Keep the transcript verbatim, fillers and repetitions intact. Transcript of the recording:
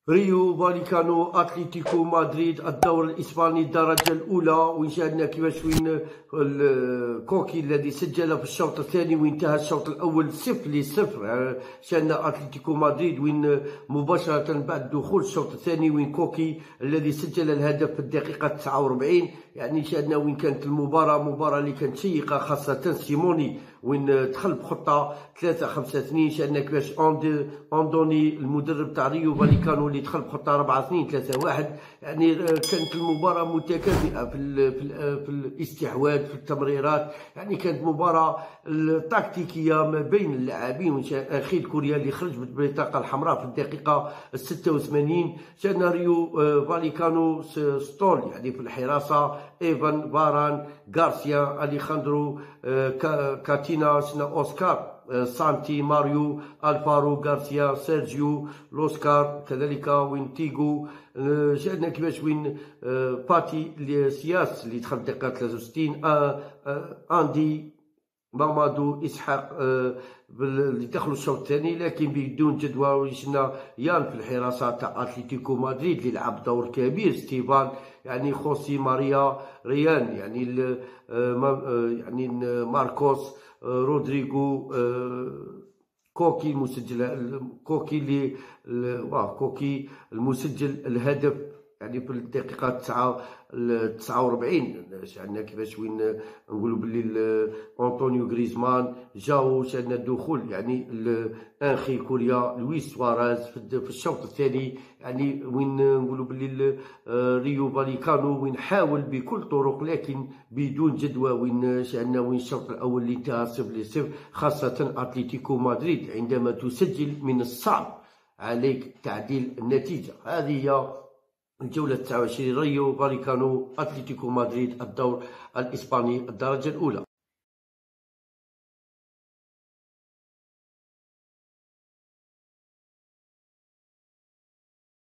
ريو فاليكانو اتلتيكو مدريد الدور الاسباني الدرجه الاولى، وين شاهدنا كيفاش وين الكوكي الذي سجل في الشوط الثاني وانتهى الشوط الاول صفر لصفر. شاهدنا اتلتيكو مدريد وين مباشره بعد دخول الشوط الثاني وين كوكي الذي سجل الهدف في الدقيقه تسعة وأربعين. يعني شاهدنا وين كانت المباراه مباراه اللي كانت شيقه، خاصه سيموني وين دخل بخطه ثلاثة خمسة اثنين. شاهدنا كيفاش اندوني المدرب تاع ريو فاليكانو اللي دخل بخطه أربعة اثنين ثلاثة واحد. يعني كانت المباراه متكافئه في ال في, ال في الاستحواذ في التمريرات. يعني كانت مباراه تكتيكيه ما بين اللاعبين. اخيل كوريا اللي خرج بالبطاقه الحمراء في الدقيقه ستة وثمانين. شاهدنا ريو فاليكانو ستول يعني في الحراسه، ايفان فاران غارسيا اليخاندرو كاتينا شنا اوسكار سانتي ماريو الفارو غارسيا سيرجيو لوسكار كذلك وين تيغو. شاهدنا كيفاش وين باتي سياس اللي دخل الدقيقه ثلاثة وستين، اندي مامادو اسحاق اللي دخلوا الشوط الثاني لكن بدون جدوى. وشنا يان في الحراسه تاع اتلتيكو مدريد اللي لعب دور كبير، ستيفان يعني خوسي ماريا ريان يعني يعني ماركوس رودريغو كوكي المسجل كوكي اللي كوكي المسجل الهدف يعني في الدقيقة تسعة وأربعين. شاهدنا كيفاش وين نقولوا باللي أنطونيو غريزمان جاو. شاهدنا الدخول يعني انخي كوريا لويس سواريز في الشوط الثاني. يعني وين نقولوا باللي ريو فاليكانو وين حاول بكل الطرق لكن بدون جدوى. وين شاهدنا وين الشوط الأول اللي انتهى صفر لصفر، خاصة أتلتيكو مدريد عندما تسجل من الصعب عليك تعديل النتيجة. هذه هي الجولة تسعة وعشرين، ريو فاليكانو اتلتيكو مدريد الدور الاسباني الدرجة الاولى.